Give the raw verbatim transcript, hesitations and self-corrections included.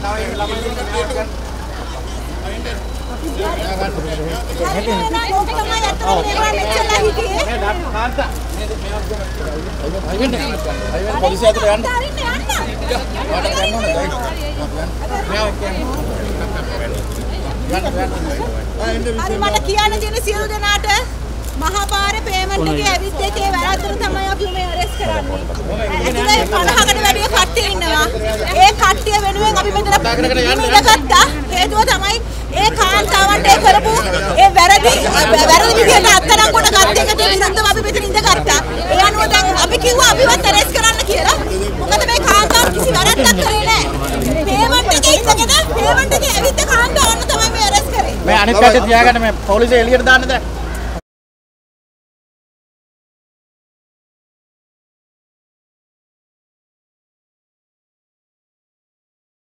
හරි මට කියන්න තියෙන සියලු දෙනාට මහා පාරේ පේමන්ට් එකේ ඇවිත් එකේ වැරද්දට තමයි අපි මේ අරෙස්ට් කරන්නේ. ඒකේ පනහකට වැඩි කට්ටිය ඉන්නවා. ඒ කට්ටිය වෙනුවෙන් අපි මෙතන ඉඳගත්තා. හේතුව තමයි ඒ කාන්තාවන්ට ඒ කරපු ඒ වැරදි වැරදි විදිහට අත්තරන් කොට ගත්ත එකට විරුද්ධව අපි මෙතන ඉඳගත්තා. ඒ අනුව දැන් අපි කිව්වා අපිවත් අරෙස්ට් කරන්න කියලා. මොකද මේ කාන්තාව කිසි වැරද්දක් කරේ නැහැ. පේමන්ට් එකේ ඉඳගෙන පේමන්ට් එකේ ඇවිත් කාන්තාවන්ව තමයි මේ අරෙස්ට් කරේ. මේ අනිත් පැත්තේ තියාගන්න මේ පොලිසිය එළියට දාන්නද?